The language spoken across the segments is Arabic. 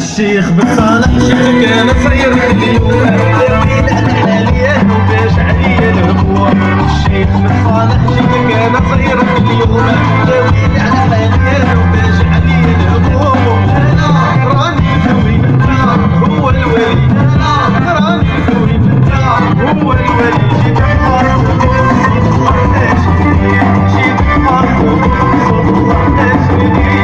الشيخ بصالح شيخ كان صاير اليوم داوين على حالي انا وباش عليا الهوى. الشيخ بصالح شيخ كان صاير اليوم داوين على حالي انا وباش عليا الهوى. انا راني خوي منها هو الولي، انا راني خوي منها هو الولي. جيت الارض صوت الله ناشري، جيت الارض صوت الله ناشري.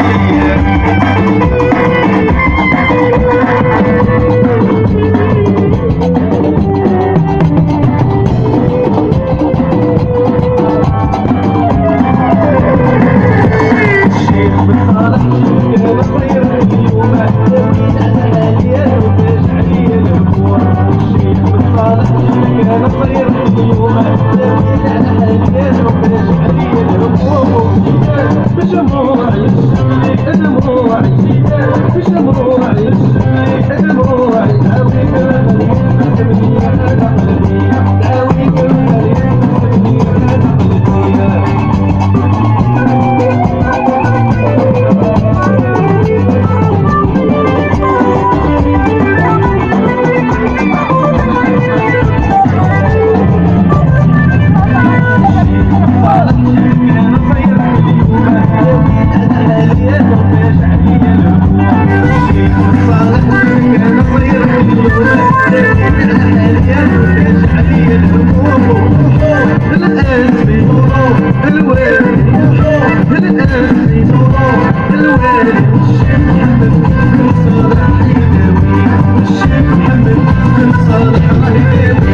الشيخ محمد بن صالح